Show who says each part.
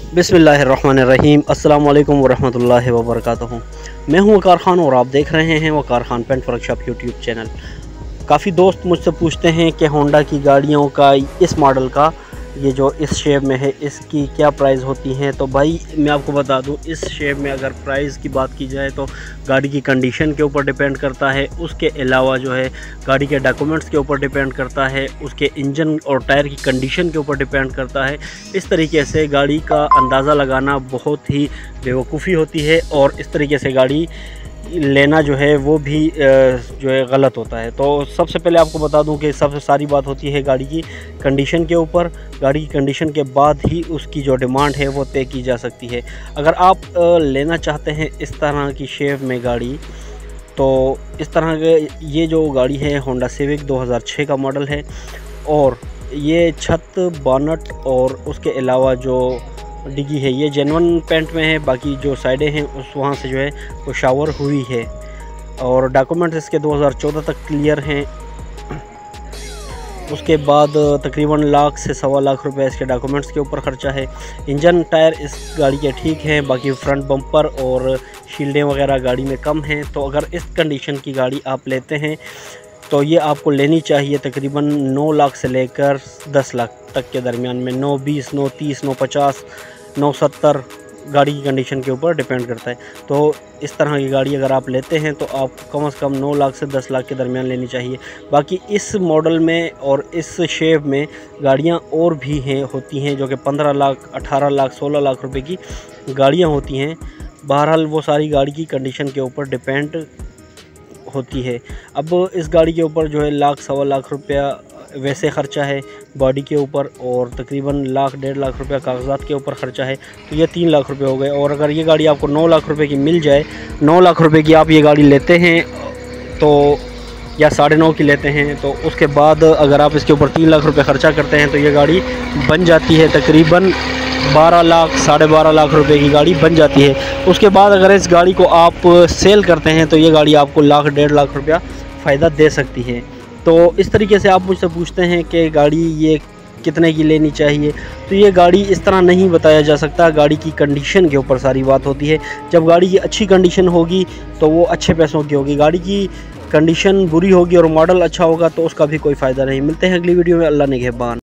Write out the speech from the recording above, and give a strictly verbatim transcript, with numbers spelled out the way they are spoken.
Speaker 1: बिस्मिल्लाहिर्रहमानिर्रहीम। अस्सलाम वालेकुम वरहमतुल्लाहि वबरकातुहू। मैं हूँ वकार ख़ान और आप देख रहे हैं Waqar Khan paint workshop YouTube channel. काफ़ी दोस्त मुझसे पूछते हैं कि होंडा की गाड़ियों का इस मॉडल का ये जो इस शेप में है इसकी क्या प्राइस होती हैं। तो भाई मैं आपको बता दूं, इस शेप में अगर प्राइस की बात की जाए तो गाड़ी की कंडीशन के ऊपर डिपेंड करता है। उसके अलावा जो है गाड़ी के डॉक्यूमेंट्स के ऊपर डिपेंड करता है। उसके इंजन और टायर की कंडीशन के ऊपर डिपेंड करता है। इस तरीके से गाड़ी का अंदाज़ा लगाना बहुत ही बेवकूफ़ी होती है और इस तरीके से गाड़ी लेना जो है वो भी जो है गलत होता है। तो सबसे पहले आपको बता दूं कि सबसे सारी बात होती है गाड़ी की कंडीशन के ऊपर। गाड़ी की कंडीशन के बाद ही उसकी जो डिमांड है वो तय की जा सकती है। अगर आप लेना चाहते हैं इस तरह की शेप में गाड़ी, तो इस तरह के ये जो गाड़ी है होंडा सिविक दो हज़ार छह का मॉडल है और ये छत बोनट और उसके अलावा जो डिग्गी है ये जेन्युइन पेंट में है। बाकी जो साइडें हैं उस वहाँ से जो है वो शावर हुई है और डॉक्यूमेंट्स इसके दो हज़ार चौदह तक क्लियर हैं। उसके बाद तकरीबन लाख से सवा लाख रुपए इसके डॉक्यूमेंट्स के ऊपर ख़र्चा है। इंजन टायर इस गाड़ी के ठीक हैं, बाकी फ्रंट बम्पर और शील्डें वगैरह गाड़ी में कम हैं। तो अगर इस कंडीशन की गाड़ी आप लेते हैं तो ये आपको लेनी चाहिए तकरीबन नौ लाख से लेकर दस लाख तक के दरमियान में। नौ बीस, नौ तीस, नौ पचास, नौ सत्तर गाड़ी की कंडीशन के ऊपर डिपेंड करता है। तो इस तरह की गाड़ी अगर आप लेते हैं तो आपको कम से कम नौ लाख से दस लाख के दरमियान लेनी चाहिए। बाकी इस मॉडल में और इस शेप में गाड़ियां और भी हैं होती हैं जो कि पंद्रह लाख, अठारह लाख, सोलह लाख रुपए की गाड़ियां होती हैं। बहरहाल वो सारी गाड़ी की कंडीशन के ऊपर डिपेंड होती है। अब इस गाड़ी के ऊपर जो है लाख सवा लाख रुपया वैसे ख़र्चा है बॉडी के ऊपर और तकरीबन लाख डेढ़ लाख रुपया कागज़ात के ऊपर ख़र्चा है। तो ये तीन लाख रुपए हो गए। और अगर ये गाड़ी आपको नौ लाख रुपए की मिल जाए, नौ लाख रुपए की आप ये गाड़ी लेते हैं तो या साढ़े नौ की लेते हैं, तो उसके बाद अगर आप इसके ऊपर तीन लाख रुपये ख़र्चा करते हैं तो ये गाड़ी बन जाती है तकरीबन बारह लाख, साढ़े बारह लाख रुपए की गाड़ी बन जाती है। उसके बाद अगर इस गाड़ी को आप सेल करते हैं तो ये गाड़ी आपको लाख डेढ़ लाख रुपया फ़ायदा दे सकती है। तो इस तरीके से आप मुझसे पूछते हैं कि गाड़ी ये कितने की लेनी चाहिए, तो ये गाड़ी इस तरह नहीं बताया जा सकता। गाड़ी की कंडीशन के ऊपर सारी बात होती है। जब गाड़ी की अच्छी कंडीशन होगी तो वो अच्छे पैसों की होगी। गाड़ी की कंडीशन बुरी होगी और मॉडल अच्छा होगा तो उसका भी कोई फ़ायदा नहीं। मिलते हैं अगली वीडियो में। अल्लाह निगहबान।